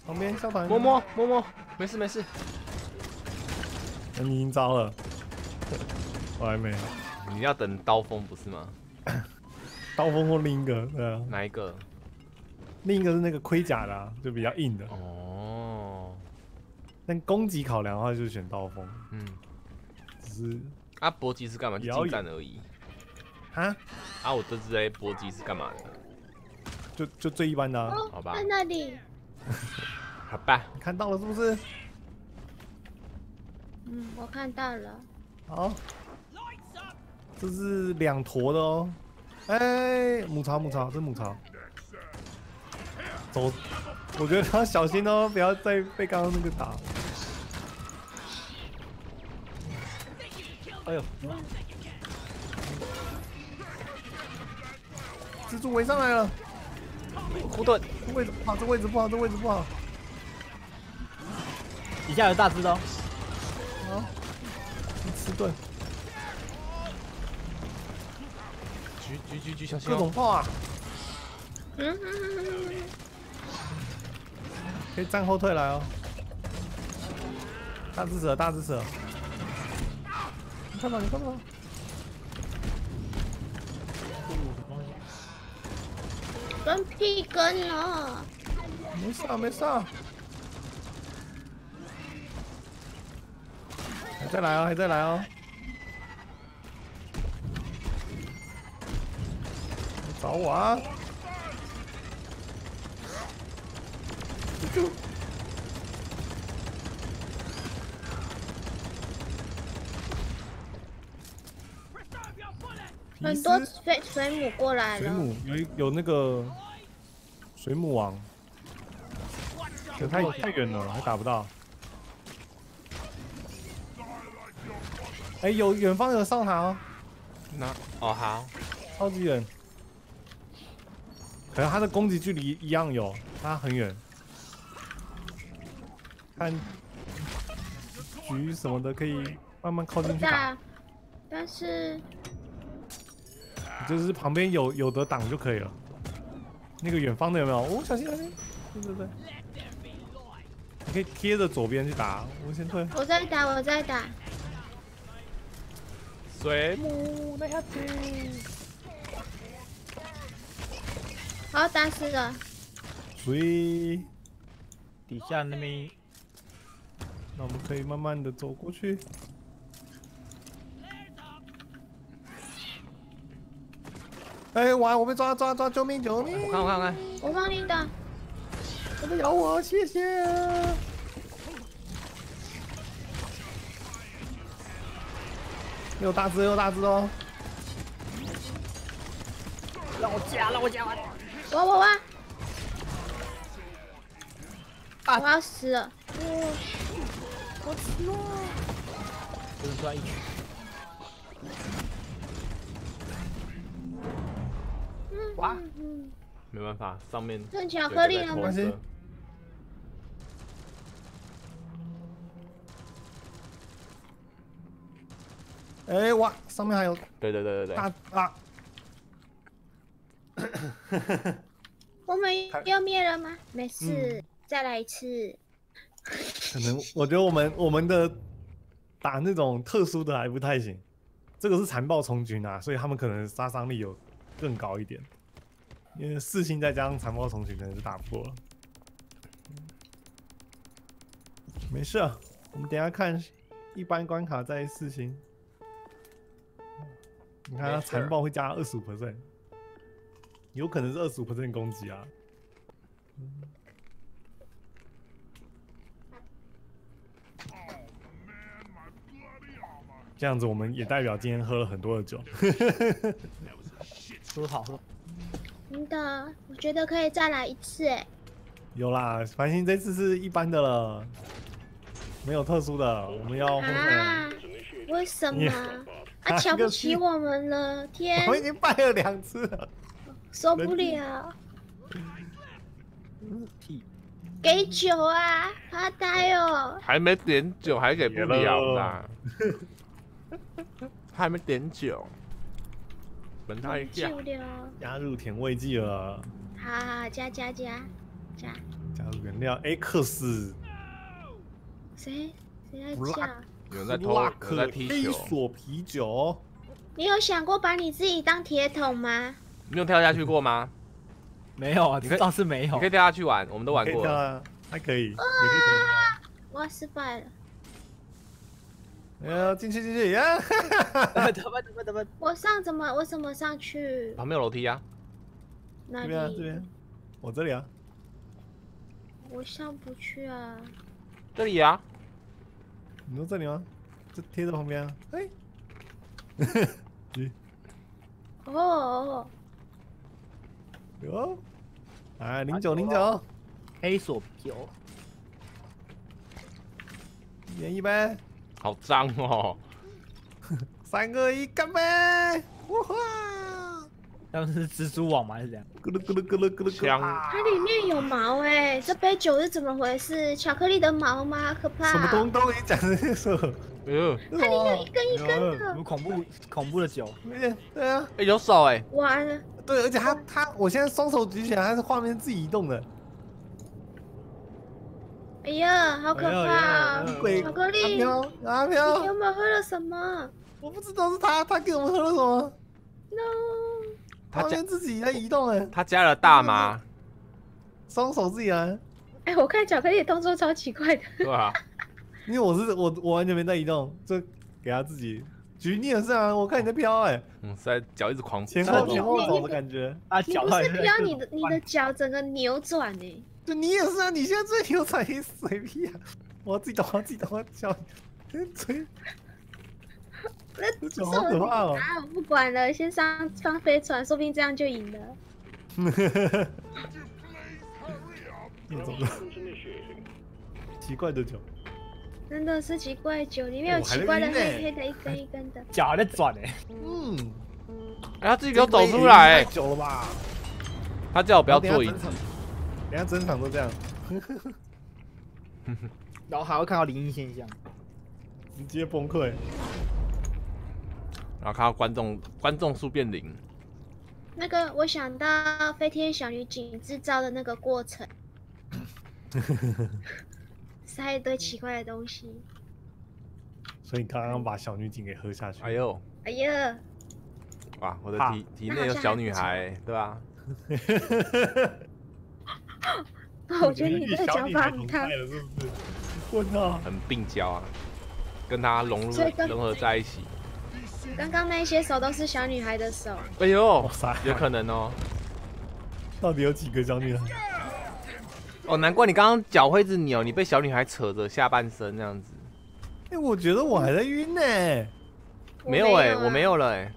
旁边消团。 摸，没事没事。 你已经招了，我还没。 你要等刀锋不是吗？ 刀锋或另一个，对啊。 哪一个？ 另一个是那个盔甲的、就比较硬的。 哦。 但攻击考量的话，就选刀锋。只是啊，搏击是干嘛？就近战而已。 哈？ 啊，我这只搏击是干嘛的？ 就最一般的、啊。 好吧。 在那里。 好吧。 你看到了是不是？ 我看到了。 好。这是2坨的哦。哎，母巢，这是母巢。走，我觉得他小心哦，不要再被刚刚那个打。哎呦！蜘蛛围上来了， 护盾， 位置不好，这位置不好。 底下有大只的哦。 好，吃盾。 狙，小心！ 各种炮啊！可以站后退来哦。大支持。你看到？ 跟屁跟了。 没事。还在来哦。找我啊！就很多水母过来了。 水母有那个水母王，可太远了，还打不到。哎，远方有上塔哦。 好。 超级远。可能他的攻击距离一样有，他很远。看局什么的可以慢慢靠近去打。 但是就是旁边有的挡就可以了。那个远方的有没有？哦，小心！对。你可以贴着左边去打，我先退。 我在打。 水母那下子。 好，打死了。 水底下那边， 那我们可以慢慢的走过去。哎，我被抓！救命！ 我看。 我帮你打。 他在咬我，谢谢。有大只哦。 让我加！ 我要死了！ 我死了！ 不能转一圈。 哇！没办法，上面剩巧克力了吗？ 哎，哇，上面还有。 对。 我们要灭了吗？没事，再来一次。 可能我觉得我们的打那种特殊的还不太行，这个是残暴虫群啊，所以他们可能杀伤力有更高一点。因为4星再加上残暴虫群，可能是打不过了。没事啊，我们等一下看一般关卡在4星。你看它残暴会加25%，有可能是25%攻击啊。这样子我们也代表今天喝了很多的酒。 喝好。 真的，我觉得可以再来一次哎。 有啦，繁星这次是一般的了，没有特殊的，我们要为什么？瞧不起我们了，天！ 我已经败了2次了， 受不了。给酒啊，发呆哦。 还没点酒，还给不了啦。还没点酒，等他一下。 加入甜味剂了。 好，加。 加加入原料 X 谁在 Black 叫？ 有人在偷，有人在踢黑球。 索啤酒， 你有想过把你自己当铁桶吗？ 你有跳下去过吗？ 没有啊， 你可以倒是没有你可。以跳下去玩，我们都玩可以过了。 跳啊，还可以，也可以跳。 我失败了， 进去呀！ 得吧， 我怎么上去？ 旁边有楼梯啊。 哪这边啊，这里？ 边，我这里啊， 我上不去啊！ 这里啊， 你说这里吗？这贴在旁边啊。哎， 哦， 有，啊，0909， 黑索啤酒， 一人一杯好脏哦。 ，3、2、1，干杯！哇哈！ 他们是蜘蛛网吗？还是怎样？ 咕噜咕噜咕噜咕噜咕噜香啊它里面有毛哎、这杯酒是怎么回事？巧克力的毛吗？可怕！ 什么东东？你讲的是什么？ 哎呦， 它里面有一根一根什的， 么恐怖的酒？ 对啊， 哎，有手哎。 完了！ 对，而且我现在双手举起来，它是画面自己移动的。 哎呀，好可怕、哦！ 鬼巧克力， 阿你飘， 有没有喝了什么我不知道是他给我们喝了什么， ？No， 他加画面自己在移动哎， 他加了大麻， 双手自己来， 哎，我看巧克力的动作超奇怪的。 对吧？ 因为我完全没在移动，就给他自己举你也是啊，我看你在飘哎， 嗯，是在脚一直狂前颤抖后前后走的感觉， 啊， 你不脚在是飘你的脚整个扭转呢、 就你也是啊，你现在最牛才水屁啊，我要自己动，我要叫你吹，这脚好可怕哦。 啊，我不管了，先放飞船，说不定这样就赢了。 你怎么了？奇怪的酒， 真的是奇怪，酒里面有奇怪的黑黑的一根一根的。 脚还在转哎， 嗯， 哎，他自己给我走出来太，久了吧？ 他叫我不要坐椅子。 等下整场都这样， 然后还会看到灵异现象。 直接崩溃。 然后看到观众数变0。 那个，我想到飞天小女警制造的那个过程，塞一堆奇怪的东西。 所以你刚刚把小女警给喝下去。 哎呦， 哎呀， 哇，我的好体内有小女孩，对吧？ 我觉得你这个讲法很烫。 了是不是？我操！ 很病娇啊，跟她所以跟融合在一起。 刚刚那些手都是小女孩的手。 哎呦哇，塞， 有可能哦。 到底有几个小女孩？ 哦，难怪你刚刚脚会一直扭，你被小女孩扯着下半身这样子。 哎，我觉得我还在晕呢。 没有哎， 啊我没有了哎。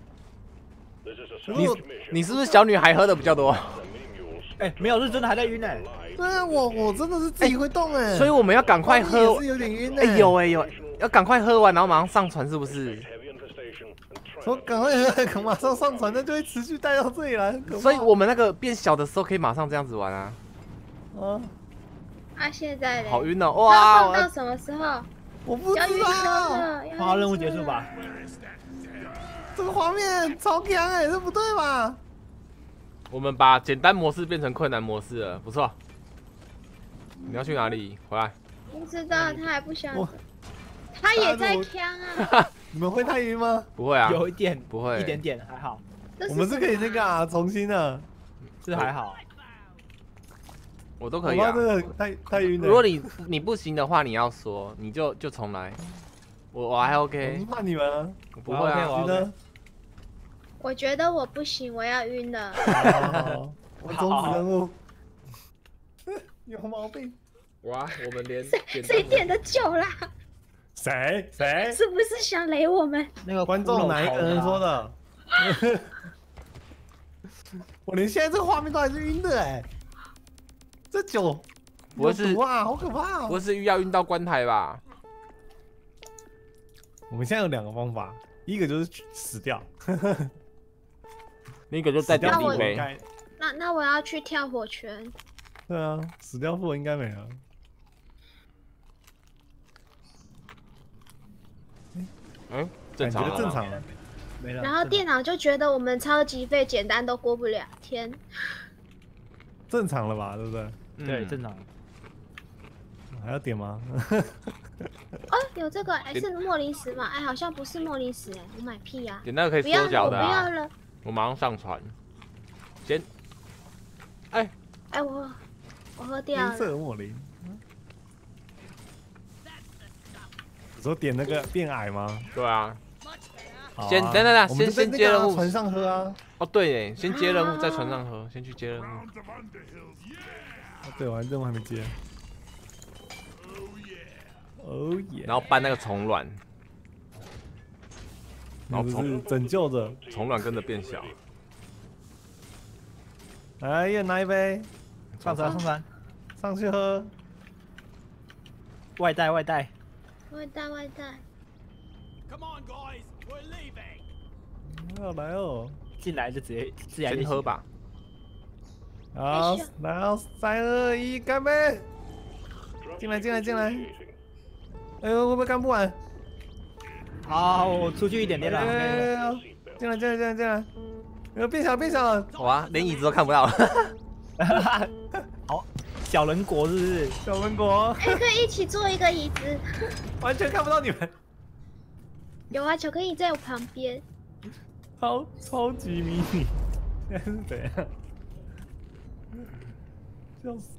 你你是不是小女孩喝的比较多？ 哎，没有，是真的还在晕哎。 对啊，我真的是自己会动哎， 所以我们要赶快也喝。 是有点晕哎， 哎。 有，要赶快喝完，然后马上上船，是不是？ 说赶快喝，马上上船，那就会持续带到这里来。很可怕所以我们那个变小的时候可以马上这样子玩啊。 啊， 啊，现在嘞， 好晕哦！ 它哇， 放到什么时候？ 我不知要晕车道， 了，要好，任务晕车了结束吧。。 这个画面超强哎，这不对吧？ 我们把简单模式变成困难模式了，不错。你要去哪里？回来。 不知道，他还不想我。 他也在呛啊。 你们会太晕吗？ 不会啊， 有一点， 不会一点点还好， 这我们是可以什么那个啊，重新的。 是还好。 我都可以啊我怕。这个太晕了。 如果你不行的话，你要说，你就重来。我还我 OK， 是怕你们啊， 不会啊。 我你呢？ 我觉得我不行，我要晕了。 好我终止任务。有毛病。 哇，我们连谁点的酒啦？ 谁？ 是不是想雷我们？ 那个观众哪一个人说的？ 的？我连现在这个画面都还是晕的哎。这酒不会是有毒啊，好可怕哦！ 不是要晕到棺材吧？ 我们现在有2个方法，一个就是死掉， 另一个就再点那我一杯。 那我要去跳火圈。 对啊，死掉后应该没了。 嗯，正常了。 感觉正常了。 没了。 然后电脑就觉得我们超级费简单都过不了，天！ 正常了吧？对不对？ 对，正常。 还要点吗？ 哦，有这个，是莫林石吗？好像不是莫林石，我买屁呀！ 点那个可以不要了，我不缩脚的要了。 我马上上传。先， 哎，我喝掉金色了。 莫林。你说点那个变矮吗？ 对啊。 好啊先等等我们就在先接任务那个船上喝啊。 哦，对耶，先接任务，在船上喝，先去接任务。 对，我任务还没接。哦耶！ 然后搬那个虫卵，然后是拯救者。 虫卵跟着变小。 哎，一人拿一杯， 上船上船， 上去喝。 外带外带。 外带。 来哦！ 进来就直接先喝吧。 好，来哦，3、2、1，干杯！进来！哎呦，会不会干不完？ 好，我出去一点点了。 哎，进来！变小了！ 哇，连椅子都看不到了。 好，小人国是不是？ 小人国， 哎，可以一起做一个椅子。 完全看不到你们。 有啊，巧克力在我旁边。 超级迷你，现在是怎样？笑死！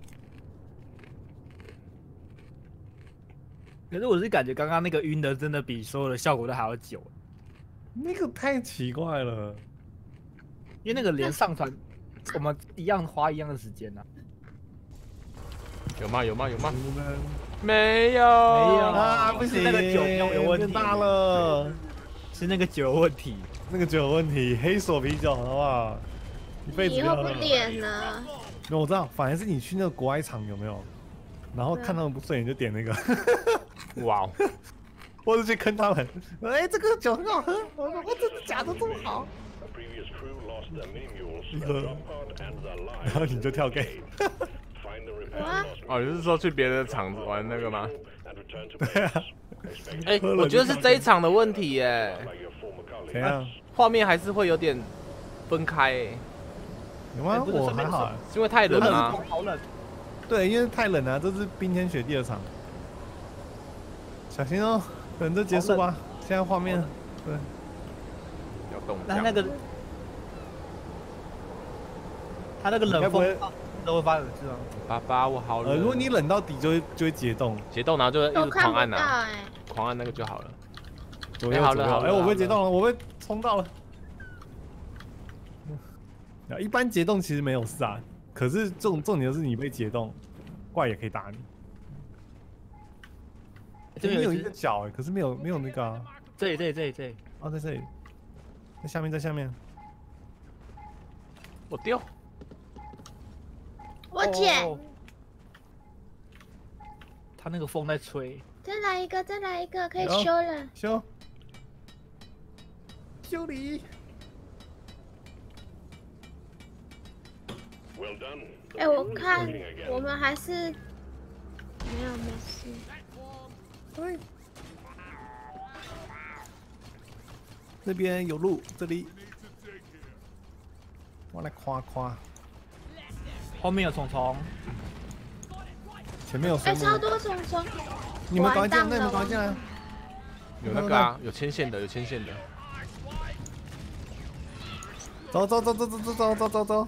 可是我是感觉刚刚那个晕的真的比所有的效果都还要久， 那个太奇怪了， 因为那个连上传我们一样花一样的时间呢。 有吗？ 没有啊！不行， 是那个酒有问题， 变大了， 是那个酒有问题。 那个酒有问题，黑手啤酒好不好？一辈子以后不要喝。 点了。 没有，我知道，反而是你去那个国外场有没有？然后看他们不顺眼就点那个。 哇哦！ 或者去坑他们，哎，这个酒很好喝，我说真的假的这么好？一喝，然后你就跳 gay。 哇， 哦，你是说去别的场子玩那个吗？ 对啊。 哎，我觉得是这一场的问题耶。 怎样？ 画面还是会有点分开耶。 有吗？我还好， 是因为太冷吗？ 好冷。 对，因为太冷了，这是冰天雪地的场。小心哦，等这结束吧。现在画面，对， 要动。 那个，他那个冷风都会发生是吗？ 爸爸，我好冷。 如果你冷到底就会解冻， 然后就一直狂按呐， 狂按那个就好了。 好了，哎，我被解冻了，我被冲到了。一般解冻其实没有事啊，可是重点是你被解冻，怪也可以打你。这边有一个角，可是没有那个啊。 这里， 哦，在这里，在下面。 我丢。 我捡。 他那个风在吹。 再来一个，可以修了。 修理。 哎，我看我们还是没事。 对，这边有路，这里，我来夸。 后面有虫虫， 前面有生物。 超多虫虫。 你们赶快进来， 有那个啊，有牵线的。 走。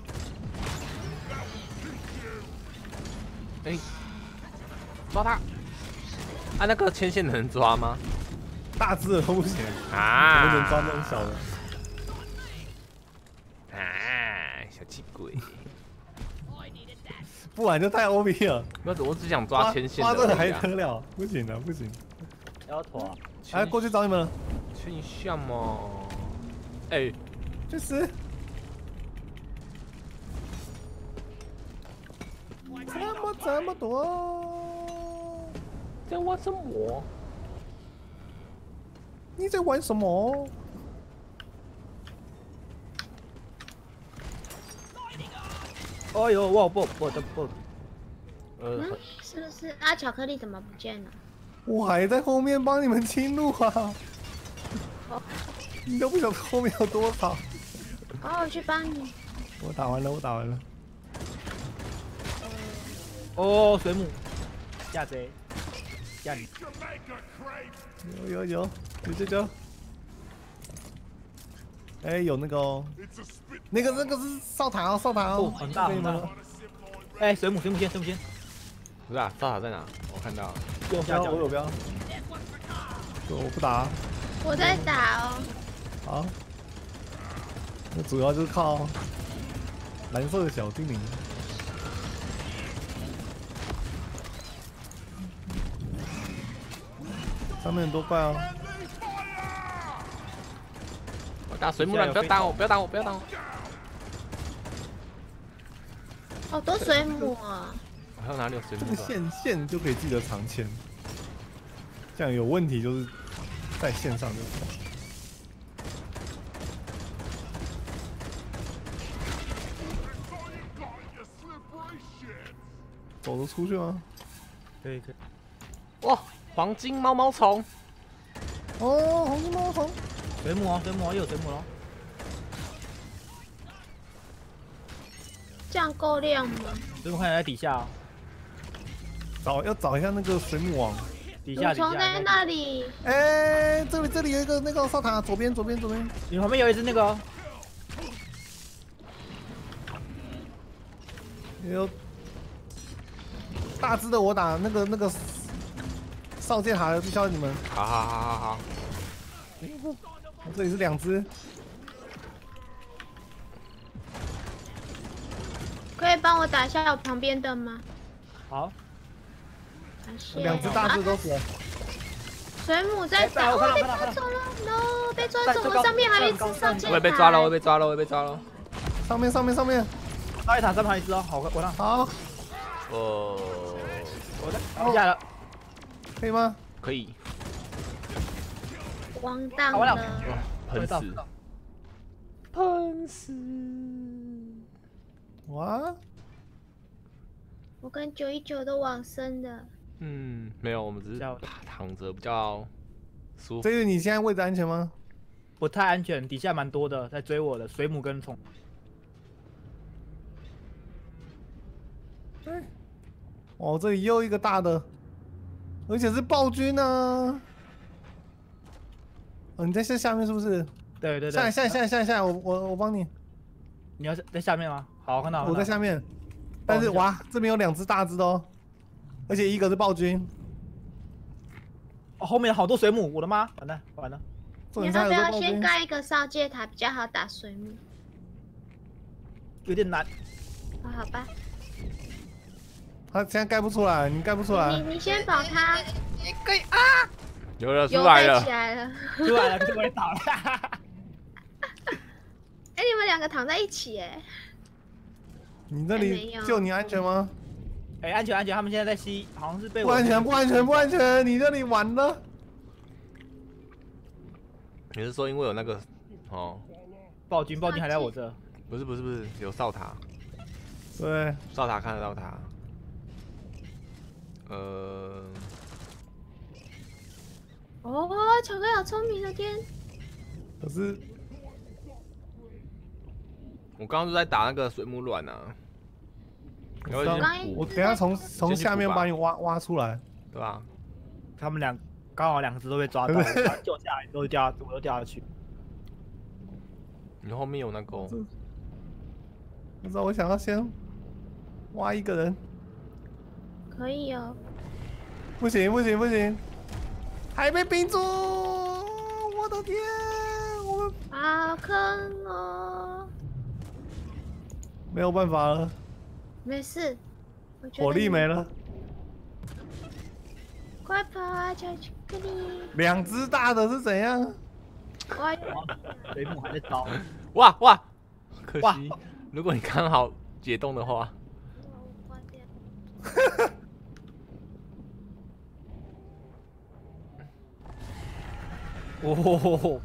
哎，抓他！啊，那个牵线的能抓吗？ 大只的都不行啊， 我们能抓那种小的。 啊，小气鬼！ 不然就太 OP 了。 我只想抓牵线的。 抓这还得了？不行。 要拖。 哎，过去找你们了。 牵一下嘛。哎， 去死！这么多， 在玩什么？ 你在玩什么？ 哦呦，我不， 是不是啊？巧克力怎么不见了？ 我还在后面帮你们清路啊！你都不晓得后面有多少。 哦，我去帮你。 我打完了。 哦，水母，下贼，下你。 有这个。哎，有那个哦，那个是哨塔哦，哨塔哦， 哦， 很大很大。哎，水母先， 不是啊，哨塔在哪？我看到了。 右下角， 我有标。我不打。 我在打哦。 好。那主要就是靠蓝色的小精灵。上面很多怪哦。 我打水母了，不要打我！ 好多水母啊！ 还有哪里有水这母？ 个线就可以记得长签，这样有问题就是在线上就好。走得出去吗？ 可以。 哇，黄金毛毛虫！ 哦，黄金毛毛虫。 水母哦，又有水母喽。 这样够亮吗？ 水母看起来在底下哦。 要找一下那个水母王。 底下。 虫在那里。 哎，这里有一个那个哨塔，左边。 你旁边有一只那个。 有大只的，我打那个哨戒塔的，就交给你们。 好。 这里是2只。 可以帮我打一下我旁边的吗？ 好。 2只大只都死了。 水母在打，哦，被抓走了 ，no， 被抓走了，上面还有一只上箭塔。 我也被抓了。 上面。 大一塔3旁一只哦，好，我让。 好。 我在下了， 可以吗？ 可以。 完蛋了。 喷死！ 哇！ 我跟919都往生的。 没有，我们只是躺着比较舒服。 这个你现在位置安全吗？ 不太安全，底下蛮多的在追我的水母跟虫。 哦，这里又一个大的，而且是暴君呢。哦，你在下面是不是？ 对。 下，我帮你。 你要在下面吗？好，看到。 我在下面，但是哇，这边有2只大只的哦，而且一个是暴君。 哦，后面有好多水母，我的妈！完了。 你要不要先盖一个哨戒塔，比较好打水母？ 有点难。 好吧。 他现在盖不出来，你盖不出来。 你先保他。 你可以啊！ 有了，出来了。 起来了， 可是我也倒了。 哎，你们2个躺在一起哎。 你那里就你安全吗？ 哎，安全，他们现在在吸，好像是被我。 不安全，你这里完了。 你是说因为有那个暴君还在我这？ 不是，有哨塔。 对， 哨塔看得到他。 哦，巧克力好聪明的天。 可是我刚刚就在打那个水母卵啊。 我等下从下面把你挖出来， 对吧？他们刚好2只都被抓到，救下来我都掉下去。 你后面有那个？ 不知道，我想要先挖一个人。 可以哦。 不行，还被冰住！我的天，我们好坑哦！ 没有办法了。 没事， 火力没了。 快跑啊，巧克力 ！2只大的是怎样？ 水母还在招。 哇！可惜，如果你刚好解冻的话。 哦，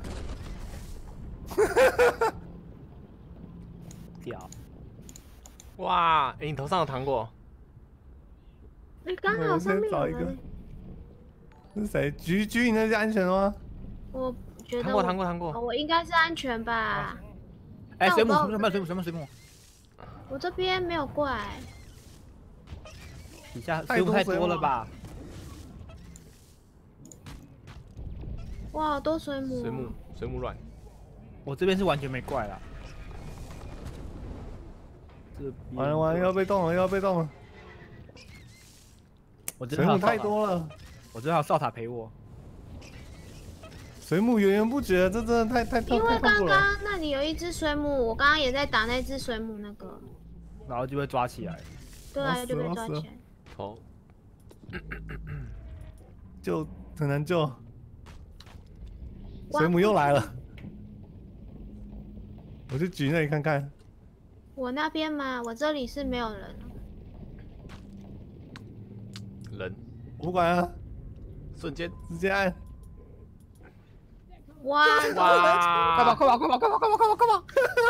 屌！ 哇，你头上有糖果？ 你刚好上面有人。 是谁？橘，你那是安全吗？ 我觉得糖果， 我应该是安全吧。 哎，水母！我这边没有怪。 底下水母太多了吧？ 哇，好多水母。 水母卵。 我这边是完全没怪啦。 完了完了，要被动了，要被动了。 我这水母太多了， 我这还有哨塔陪我。 水母源源不绝，这真的太因为刚痛苦了。 刚那里有一只水母，我刚刚也在打那只水母那个。 然后就被抓起来。 对啊，就被抓起来。 头。 就很难救。水母又来了，我去举那里看看。 我那边嘛，我这里是没有人。 人， 我不管啊， 瞬间直接按。 哇！ 快跑！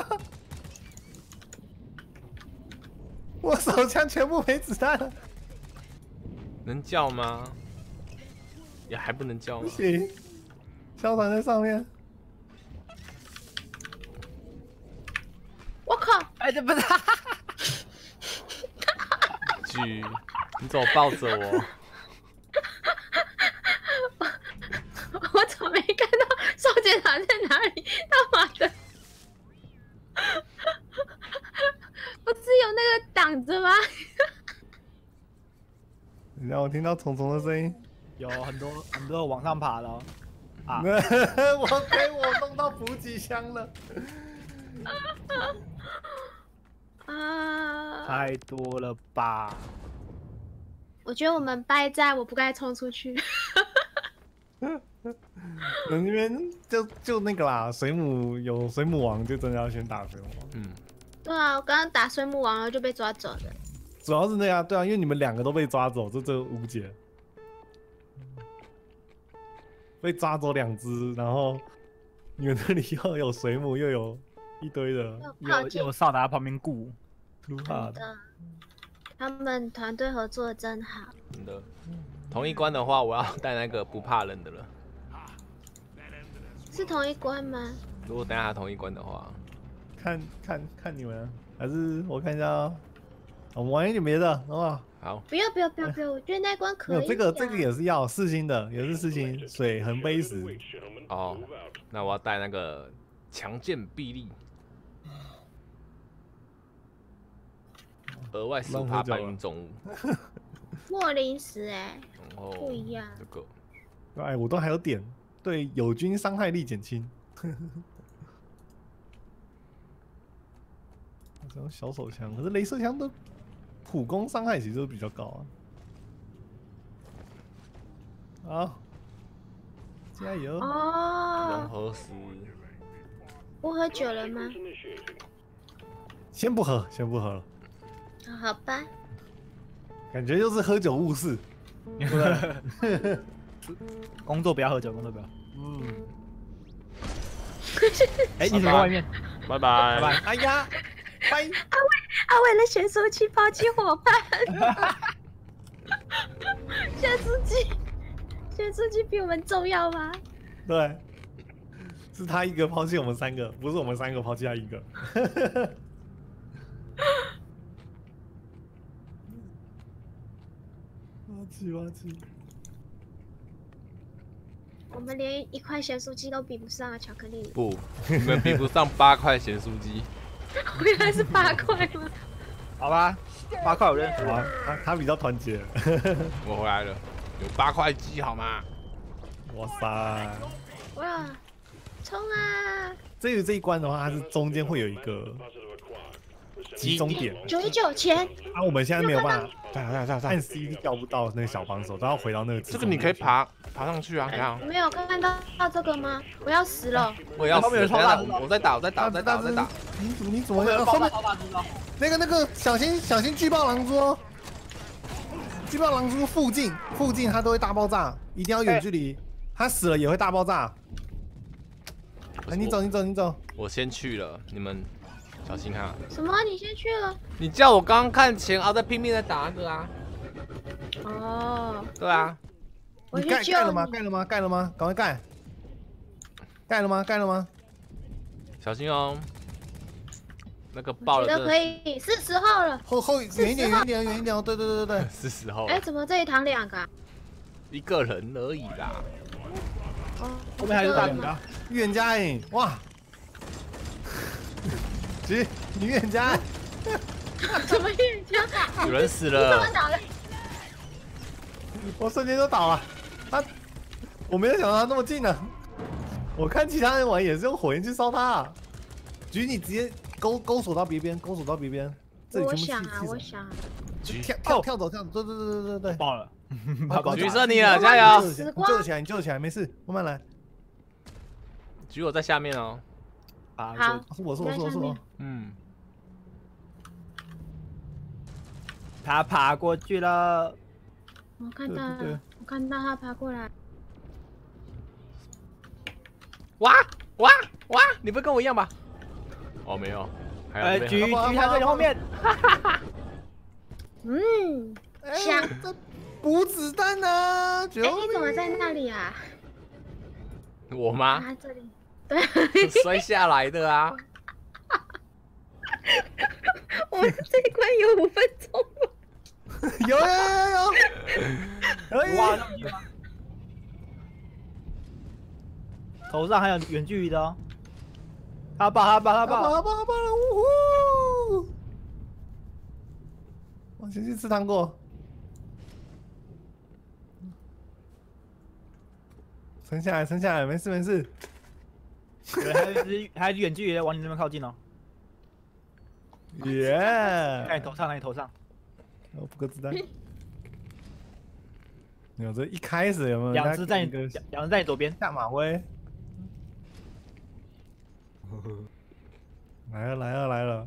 我手枪全部没子弹了， 能叫吗？也还不能叫吗不？行，消团在上面。 我靠！ 哎，这不是。 举，你怎么抱着我？ 我怎么没看到少检塔在哪里？他妈的！我只有那个挡着吗？ 你让我听到虫虫的声音。 有很多往上爬的哦。啊！ 我弄到补给箱了。 啊！ 太多了吧？ 我觉得我们败在我不该冲出去。 那边就那个啦，水母有水母王，就真的要先打水母王。 嗯， 对啊，我刚刚打水母王，然后就被抓走了。 主要是那样，对啊，因为你们两个都被抓走，这无解。被抓走2只，然后你们那里又有水母，又有一堆的有哨达旁边顾。 突怕的。 的，他们团队合作的真好。 真的。同一关的话，我要带那个不怕冷的了。 是同一关吗？ 如果等下同一关的话， 看你们啊，还是我看一下啊。我们玩一点别的，好不好？ 好， 不要，我觉得那关可以。 没有这个也是要4星的，也是4星，水恒杯石。 哦，那我要带那个强健臂力，额外10%搬运重物， 莫林石哎， 然后不一样。 这个哎，我都还有点对友军伤害力减轻。这种小手枪，可是雷射枪的普攻伤害其实都比较高啊。好，加油！ 融哦， 合石， 不喝酒了吗？ 先不喝，先不喝了， 好吧。 感觉就是喝酒误事，对不对？ 工作不要喝酒，工作不要。 嗯， 哎，你怎么在外面？ 拜拜。 拜拜。 哎呀，拜！ 啊，为了咸酥鸡抛弃伙伴，咸酥鸡比我们重要吗？ 对，是他一个抛弃我们3个，不是我们3个抛弃他一个。挖机， 我们连1块咸酥鸡都比不上啊，巧克力。 不，你们比不上8块咸酥鸡。 我原来是8块吗？ 好吧，8块我认识。 好，他比较团结。 我回来了，有8块鸡好吗？ 哇塞！ 哇，冲啊这一关的话，它是中间会有一个集中点。 ！919钱， 啊，我们现在没有办法，按 C 调不到那个小帮手，都要回到那个。 这个你可以爬上去啊，你看。 我没有看到这个吗？我要死了！ 我也要死了， 后面有超大我在打。 你怎么后面那个小心巨爆狼蛛哦！巨爆狼蛛附近它都会大爆炸，一定要远距离。它死了也会大爆炸。哎，你走。 我先去了，你们小心哈。 什么？你先去了？ 你叫我刚刚看前，然后在拼命的打那个啊。 哦， 对啊， 你我去救盖了吗？盖了吗？赶快盖！盖了吗？ 小心哦。 那个爆觉得了真的可以，是时候了。 远一点，远一点，远一点哦。对对对对对， 是时候了。 哎，怎么这一堂2个啊？ 一个人而已啦。 哦， 后面还有大两个。 预言家赢哇！其你预言家， 什么预言家？ 有人死你怎了么。倒了？ 我瞬间就倒了。我没有想到他那么近呢。我看其他人玩也是用火焰去烧他。举你直接勾锁到别边，勾锁到别边。这里我全部想啊，我想啊， 跳走，对对对对对对。 爆了， 橘色你了，加油！ 你救得起来，你救得起来，没事，慢慢来。 橘我在下面哦。 好， 是我。 嗯， 他爬过去了。 我看到对了，我看到他爬过来。 哇！你不会跟我一样吧？哦，没有。还有那边橘他在你后面。 嗯，香。 这补子弹呢？ 哎，你怎么在那里啊？ 我吗？ 啊，这里。对， 摔下来的啊！ 我们这一关有5分钟了。 有，可以。 挖上去吗？头上还有远距离的哦。他爆了！ 呜呼！我先去吃糖果。撑下来，没事。 对，还有远距离的往你那边靠近哦。 耶！ 在你头上。 我补个子弹。有这一开始有没有？ 两只在你左边。 下马威。来了！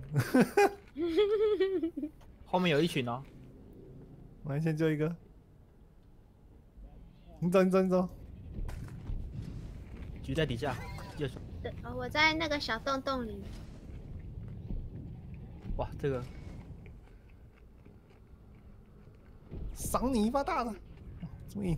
后面有一群哦。 我们先救一个。你走。 橘在底下。右手。 对，我在那个小洞洞里。 哇，这个赏你一发大的，这么硬。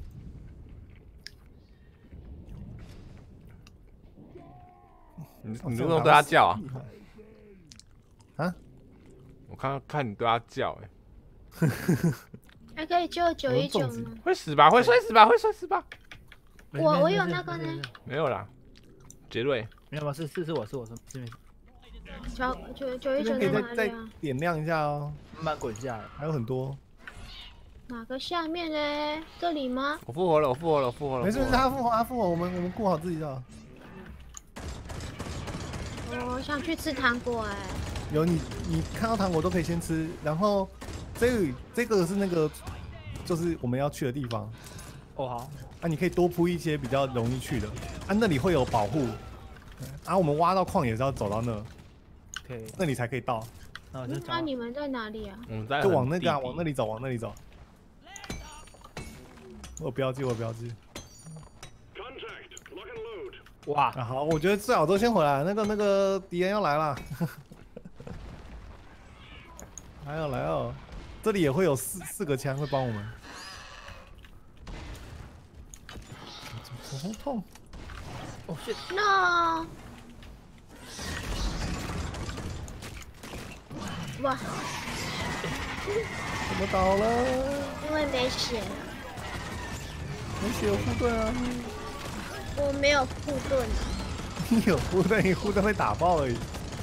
你为什么对他叫啊？ 啊？ 我看你对他叫，哎。 还可以救919吗？ 会死吧？会摔死吧？ 我有那个呢。 没有啦，杰瑞。 没有吗？是我是这边。 919在哪再里啊？ 点亮一下哦， 慢慢滚下来。 还有很多。 哪个下面嘞？这里吗？ 我复活了。 没事，他复活，我们顾好自己就好。 我想去吃糖果哎。 有你看到糖果都可以先吃，然后这个是那个就是我们要去的地方。 哦好。 你可以多铺一些比较容易去的，那里会有保护。我们挖到矿也是要走到那，那里才可以到。 那你们在哪里啊？ 我们在就往那个往那里走。我有标记。 哇， 好，我觉得最好都先回来，那个敌人要来了。来哦，这里也会有四个枪会帮我们。好痛！ 哦 shit no！ 哇！ 怎么倒了？ 因为没血了。 没血有护盾啊！ 我没有护盾。 你有护盾，你护盾会打爆而已。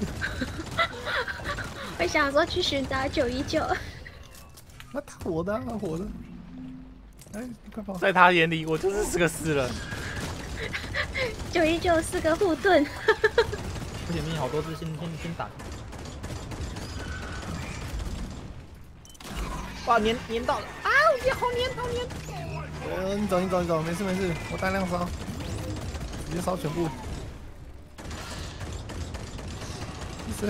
我想说去寻找919。 那他活的。哎，你快跑！ 在他眼里，我就是个死人。 919是个护盾。 不行，好多只，先打。哇，粘到了！啊，我好粘！ 你走，没事，我大量烧，直接烧全部。意思。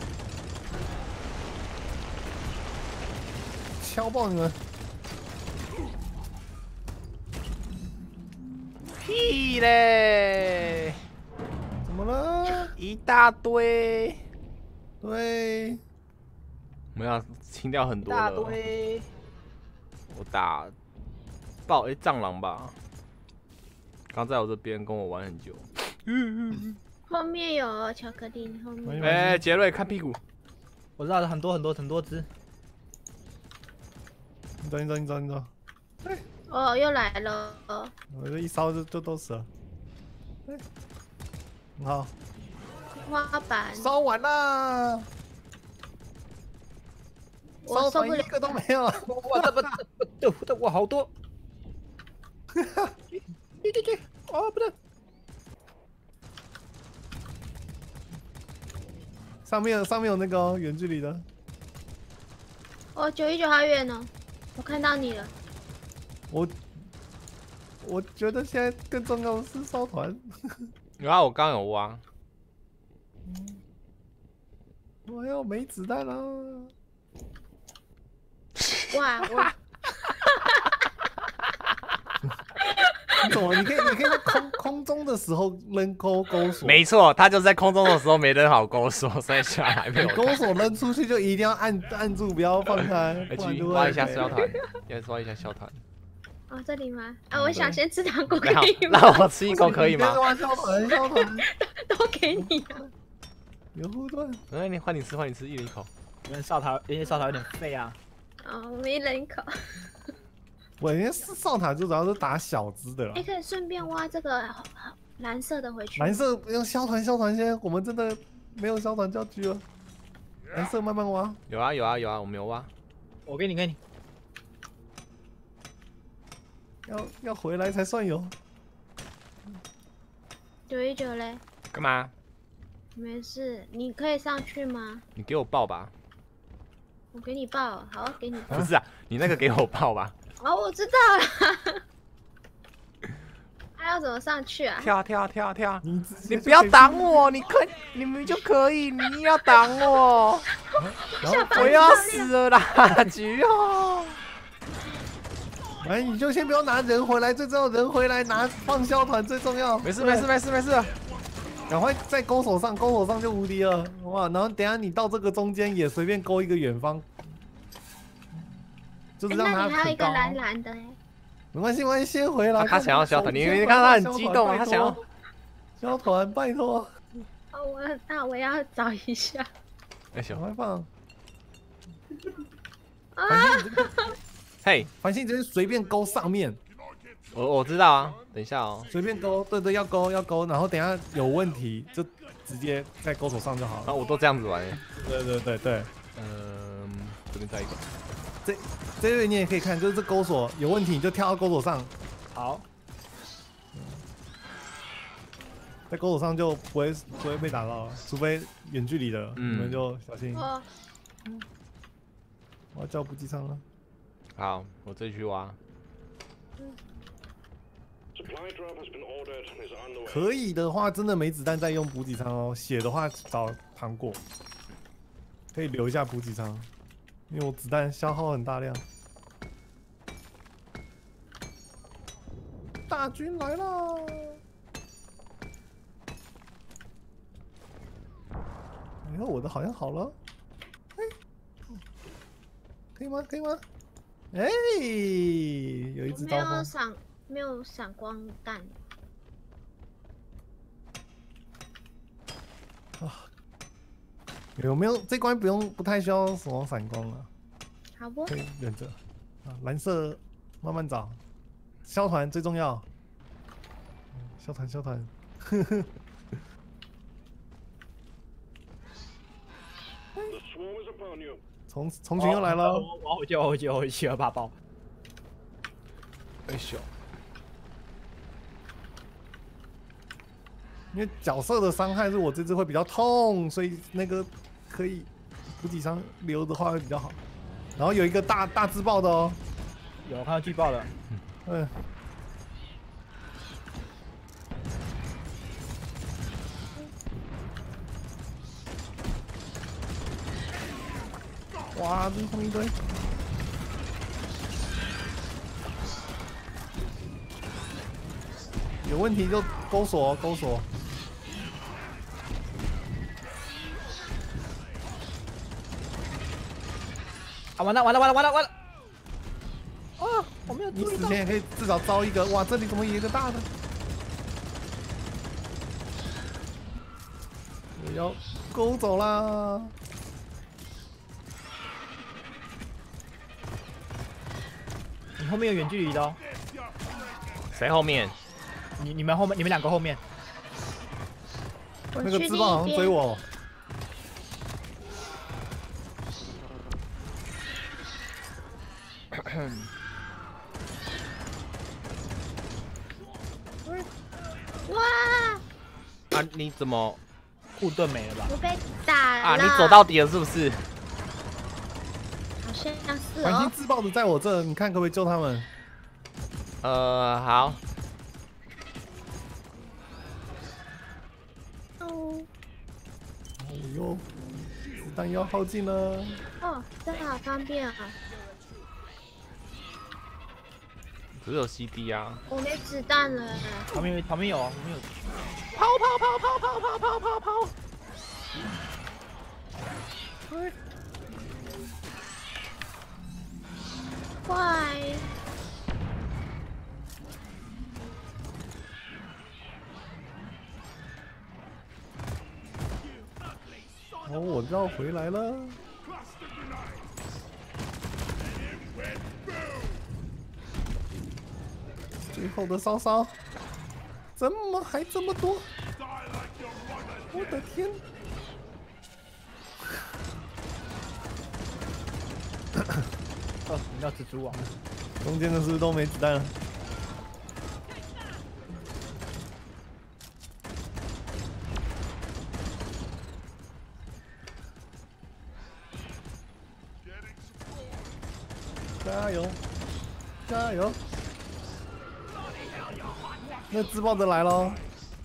敲爆你们！ 屁嘞！ 怎么了？ 一大堆。 对。 我们要清掉很多了。 大堆。 我打爆蟑螂吧。刚在我这边跟我玩很久。 后面有巧克力，后面。 哎，杰瑞看屁股。 我知道很多只。 你走，你走，你走，你走。 哦，又来了。 我这一烧就都死了。很好， 花板， 烧完啦。 我受不了一个都没有。 哇，好多。对，哦，不对。 上面有那个远距离的。 哦，919好远哦，我看到你了。 我觉得现在更重要的是烧团。 有啊，我刚有挖。 我要没子弹了。 哇，我你怎么？你可以在空中的时候扔钩锁。 没错，他就是在空中的时候没扔好钩锁，所以下来没有。 钩锁扔出去就一定要按住，不要放开。 去挖一下消团，要挖一下消团。 哦，这里吗？啊，我想先吃糖果，可以吗？ 让我吃一口可以吗？ 挖消团，消团都给你啊。 有护盾。 哎，你换你吃，一人一口。 因为哨塔有点废啊。 哦，我一人一口。 我因为哨塔就主要是打小只的啦。 可以顺便挖这个蓝色的回去。 蓝色用消团先，我们真的没有消团叫狙了。蓝色慢慢挖。 有啊，我没有挖。 我给你。 要回来才算有。 919嘞？ 干嘛？ 没事，你可以上去吗？ 你给我抱吧。 我给你抱，好，给你抱。 不是啊，你那个给我抱吧。 哦，我知道了。他要怎么上去啊？ 跳！ 你不要挡我！你明明就可以，你硬要挡我！我要死了啦，橘哦！ 哎，你就先不要拿人回来，最重要人回来拿放消团最重要。 没事。 赶快在钩手上就无敌了，哇！然后等下你到这个中间也随便勾一个远方，就是让他那你还有一个很高。 蓝蓝的哎。 没关系，先回来。 他想要消团，你看他很激动啊，他想要消团，拜托。 哦，我要找一下。 哎小赶快放。 啊！ 嘿， 繁星这边随便勾上面。 我知道啊，等一下哦。 随便勾，对，要勾，然后等下有问题就直接在钩手上就好了。 啊，我都这样子玩。 对。 这边再一个。 这位你也可以看，就是这钩索有问题，你就跳到钩索上。 好。 在钩索上就不会被打到，除非远距离的，你们就小心。 哦。 我要叫补给舱了。 好，我这去挖。 可以的话，真的没子弹再用补给舱哦。血的话找糖果，可以留一下补给舱，因为我子弹消耗很大量。大军来了！哎呦，我的好像好了。哎，可以吗？哎，有一只刀锋。 没有闪光弹。 啊，有没有这关不太需要什么闪光了？ 好不？ 可以忍着。啊，蓝色慢慢找，消团最重要。消团。虫群又来了。 我回去了，怕爆。 哎呦！ 因为角色的伤害是我这只会比较痛，所以那个可以补给伤留的话会比较好。然后有一个大自爆的哦， 有看到巨爆的， 哇，这冲一堆。有问题就钩锁。 啊，完了！啊，我没有你注意到。 死前也可以至少招一个。哇，这里怎么有一个大的？我要勾走啦！ 你后面有远距离的哦。 谁后面？ 你们后面，你们两个后面。 那个自爆好像追我。 哇！ 啊，你怎么？ 护盾没了吧？ 我被打了。 啊，你走到底了是不是？ 好像是环境哦。 自爆的在我这，你看可不可以救他们？ 好。 哦。 哦哟，子弹要耗尽了。 哦，这个好方便啊！ 只有 CD 啊。 我没子弹了。 旁边有啊，旁边有。 跑！ 快！ 哦，我绕回来了。最后的烧烧，怎么还这么多？我的天！ 哦，你要蜘蛛网。 中间的是不是都没子弹了？加油！加油！那自爆的来喽！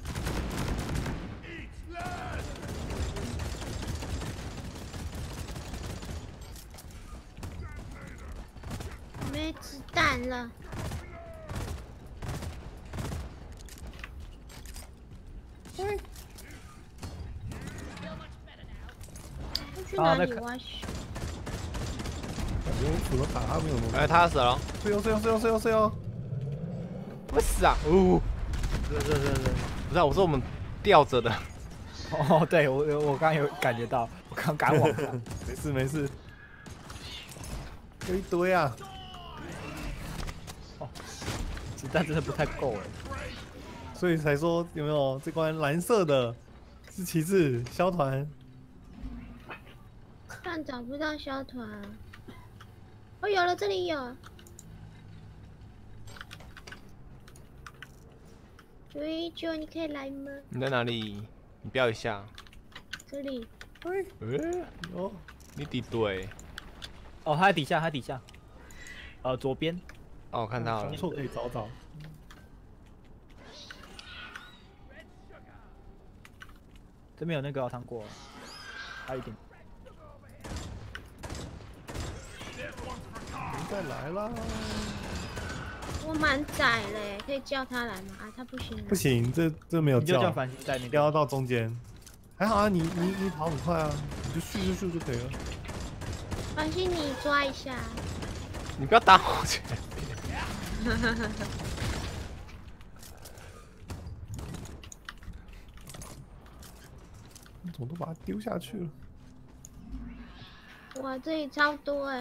没子弹了。 喂， 去哪里挖雪？ 感觉我除了打他没有东西。 哎，他死了。 睡哦！ 不死啊！哦， 是。 不是啊，我说我们吊着的。 哦，对我刚刚有感觉到，我刚赶往上。 没事，有一堆啊！ 哦，子弹真的不太够哎。 所以才说有没有这关蓝色的是其次，消团。 但找不到消团。哦，有了，这里有。919，你可以来吗？ 你在哪里？你标一下。 这里。 喂，哦， 你敌对。 哦，他在底下，左边。 哦，我看到了。 错可以找。 这边有那个熬汤锅，还有一点。 再来啦！ 我蛮窄嘞，可以叫他来吗？啊，他不行。 不行，这没有你就叫叫， 繁星在那边。 要到中间。还好啊，你跑很快啊，你就咻就可以了。 繁星，你抓一下。 你不要打我去。 你怎么都把它丢下去了？ 哇，这里超多哎！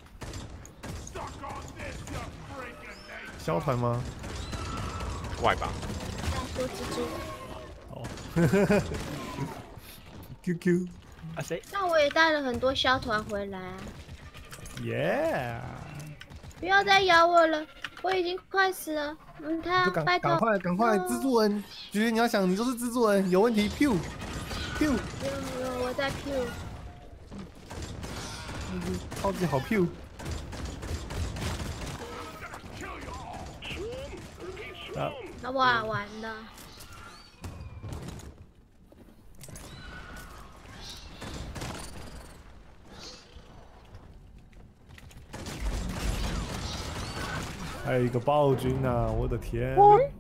消团吗？ 怪吧。 多蜘蛛。 哦。QQ。 啊谁？ 那我也带了很多消团回来啊！ 耶！ 不要再咬我了，我已经快死了。他拜托。 赶快！蜘蛛人，菊菊你要想，你就是蜘蛛人，有问题，Q。 有，我在 Q。 超级好 Q。啊！ 那哇，完了。 还有一个暴君啊！我的天！